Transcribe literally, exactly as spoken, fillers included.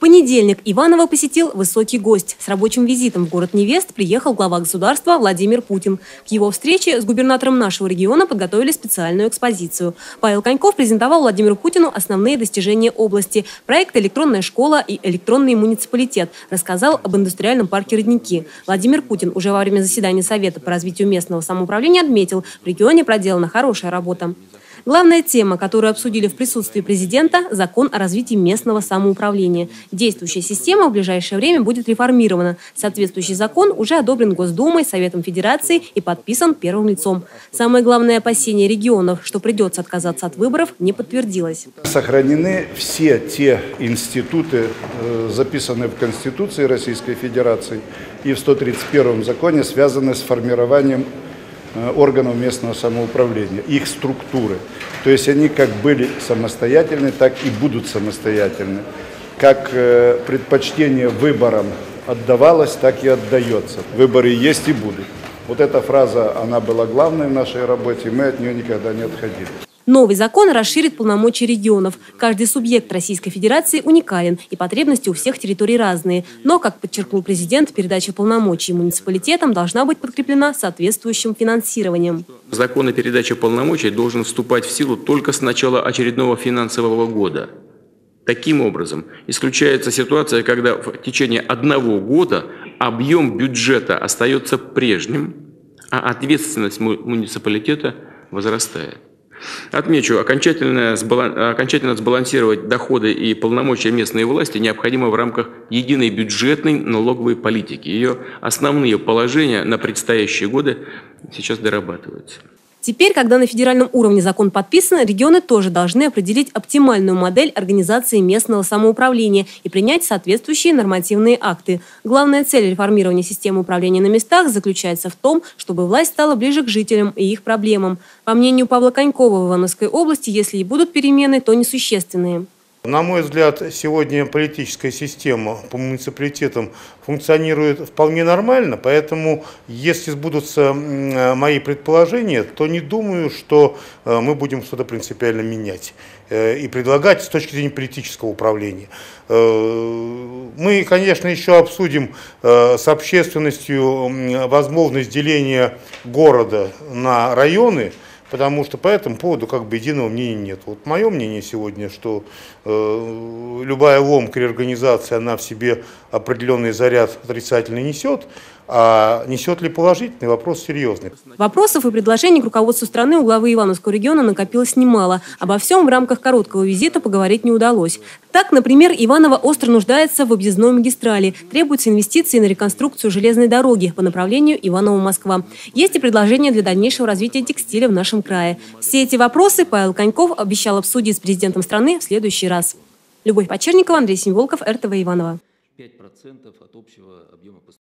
понедельник Иваново посетил высокий гость. С рабочим визитом в город невест приехал глава государства Владимир Путин. К его встрече с губернатором нашего региона подготовили специальную экспозицию. Павел Коньков презентовал Владимиру Путину основные достижения области. Проект «Электронная школа» и «Электронный муниципалитет». Рассказал об индустриальном парке «Родники». Владимир Путин уже во время заседания Совета по развитию местного самоуправления отметил, в регионе проделана хорошая работа. Главная тема, которую обсудили в присутствии президента – закон о развитии местного самоуправления. Действующая система в ближайшее время будет реформирована. Соответствующий закон уже одобрен Госдумой, Советом Федерации и подписан первым лицом. Самое главное опасение регионов, что придется отказаться от выборов, не подтвердилось. Сохранены все те институты, записанные в Конституции Российской Федерации и в сто тридцать первом законе, связанные с формированием органов местного самоуправления, их структуры. То есть они как были самостоятельны, так и будут самостоятельны. Как предпочтение выборам отдавалось, так и отдается. Выборы есть и будут. Вот эта фраза, она была главной в нашей работе, и мы от нее никогда не отходили. Новый закон расширит полномочия регионов. Каждый субъект Российской Федерации уникален, и потребности у всех территорий разные. Но, как подчеркнул президент, передача полномочий муниципалитетам должна быть подкреплена соответствующим финансированием. Закон о передаче полномочий должен вступать в силу только с начала очередного финансового года. Таким образом, исключается ситуация, когда в течение одного года объем бюджета остается прежним, а ответственность муниципалитета возрастает. Отмечу, окончательно, окончательно сбалансировать доходы и полномочия местной власти необходимо в рамках единой бюджетной налоговой политики. Ее основные положения на предстоящие годы сейчас дорабатываются. Теперь, когда на федеральном уровне закон подписан, регионы тоже должны определить оптимальную модель организации местного самоуправления и принять соответствующие нормативные акты. Главная цель реформирования системы управления на местах заключается в том, чтобы власть стала ближе к жителям и их проблемам. По мнению Павла Конькова, в Ивановской области, если и будут перемены, то несущественные. На мой взгляд, сегодня политическая система по муниципалитетам функционирует вполне нормально, поэтому, если сбудутся мои предположения, то не думаю, что мы будем что-то принципиально менять и предлагать с точки зрения политического управления. Мы, конечно, еще обсудим с общественностью возможность деления города на районы, потому что по этому поводу как бы единого мнения нет. Вот мое мнение сегодня, что э, любая ломка реорганизации, она в себе определенный заряд отрицательный несет, а несет ли положительный, вопрос серьезный. Вопросов и предложений к руководству страны у главы Ивановского региона накопилось немало. Обо всем в рамках короткого визита поговорить не удалось. Так, например, Иваново остро нуждается в объездной магистрали. Требуются инвестиции на реконструкцию железной дороги по направлению Иваново-Москва. Есть и предложения для дальнейшего развития текстиля в нашем крае. Все эти вопросы Павел Коньков обещал обсудить с президентом страны в следующий раз. Любовь Почерникова, Андрей Семиволков, эр тэ вэ Иваново.